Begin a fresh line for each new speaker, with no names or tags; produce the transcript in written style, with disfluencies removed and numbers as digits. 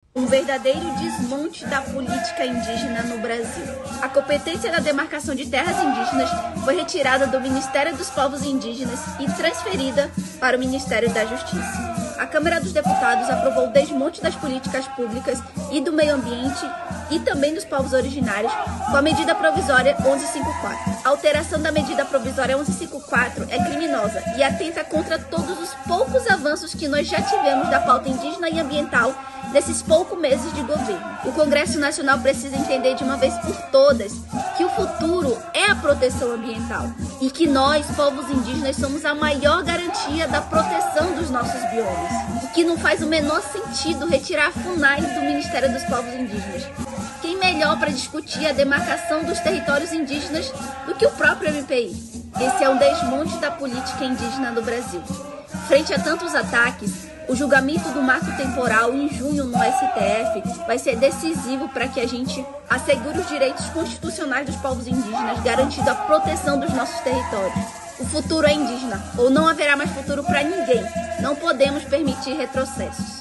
Um verdadeiro desmonte da política indígena no Brasil. A competência da demarcação de terras indígenas foi retirada do Ministério dos Povos Indígenas e transferida para o Ministério da Justiça. A Câmara dos Deputados aprovou o desmonte das políticas públicas e do meio ambiente e também dos povos originários com a medida provisória 1154. A alteração da medida provisória 1154 é criminosa e atenta contra todos os poucos avanços que nós já tivemos da pauta indígena e ambiental nesses poucos meses de governo. O Congresso Nacional precisa entender de uma vez por todas que o futuro é a proteção ambiental e que nós, povos indígenas, somos a maior garantia da proteção dos nossos biomas. E que não faz o menor sentido retirar a FUNAI do Ministério dos Povos Indígenas. Quem melhor para discutir a demarcação dos territórios indígenas do que o próprio MPI? Esse é um desmonte da política indígena do Brasil. Frente a tantos ataques, o julgamento do marco temporal em junho no STF vai ser decisivo para que a gente assegure os direitos constitucionais dos povos indígenas, garantindo a proteção dos nossos territórios. O futuro é indígena, ou não haverá mais futuro para ninguém. Não podemos permitir retrocessos.